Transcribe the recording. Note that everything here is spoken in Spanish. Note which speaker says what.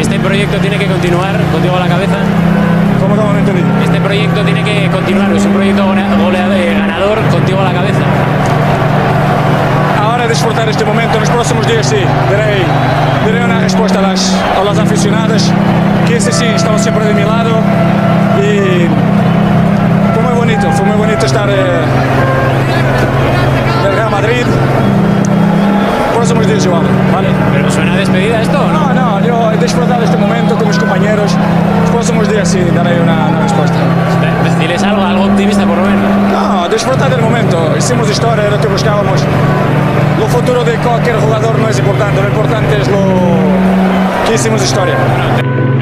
Speaker 1: Este proyecto tiene que continuar contigo a la cabeza.
Speaker 2: ¿Cómo no entendí?
Speaker 1: Este proyecto tiene que continuar, es un proyecto ganador contigo a la cabeza.
Speaker 2: Ahora disfrutar este momento, en los próximos días sí, daré una respuesta a las aficionadas, que ese sí, estamos siempre de mi lado y fue muy bonito estar del Real Madrid. Próximos días igual, ¿vale?
Speaker 1: ¿Pero suena a despedida esto o no?
Speaker 2: No, yo he disfrutado este momento con mis compañeros. Los próximos días sí daré una respuesta.
Speaker 1: Diles algo optimista por lo menos.
Speaker 2: No, disfrutar del momento. Hicimos historia, era lo que buscábamos. Lo futuro de cualquier jugador no es importante, lo importante es lo que hicimos historia.